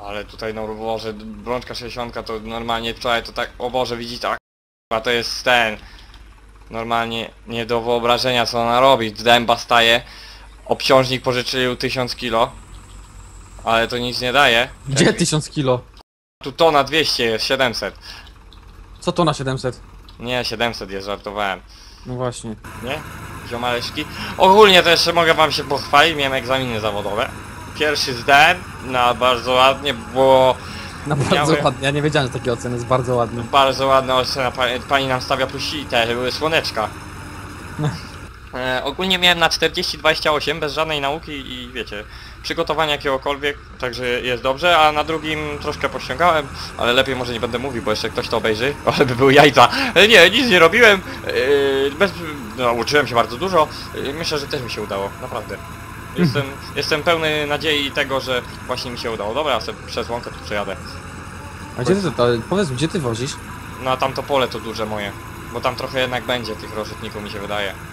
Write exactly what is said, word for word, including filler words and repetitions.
Ale tutaj no Boże, brączka sześćdziesiąt to normalnie wczoraj to tak, o Boże, widzicie, tak, a to jest ten, normalnie nie do wyobrażenia co ona robi, z dęba staje, obciążnik pożyczył tysiąc kilo, ale to nic nie daje. Gdzie Jak, tysiąc kilo? tu tona dwieście jest, siedemset. Co to na siedemset? Nie, siedemset jest, żartowałem. No właśnie. Nie? Ziomaleczki. Ogólnie też mogę wam się pochwalić, miałem egzaminy zawodowe. Pierwszy zdałem, na bardzo ładnie, było No bardzo Miały- ładnie, ja nie wiedziałem, że takie oceny jest bardzo ładny. bardzo ładna ocena, pani, pani nam stawia plusi, te były słoneczka. E, ogólnie miałem na czterdzieści dwadzieścia osiem bez żadnej nauki i wiecie, przygotowania jakiegokolwiek, także jest dobrze, a na drugim troszkę pościągałem, ale lepiej może nie będę mówił, bo jeszcze ktoś to obejrzy, ale by były jajca. E, nie, nic nie robiłem, e, bez, no, uczyłem się bardzo dużo, e, myślę, że też mi się udało, naprawdę. Jestem, jestem pełny nadziei tego, że właśnie mi się udało. Dobra, ja sobie przez łąkę tu przejadę. A gdzie ty to, powiedz, gdzie ty wozisz? No a tamto pole to duże moje, bo tam trochę jednak będzie tych rożytników mi się wydaje.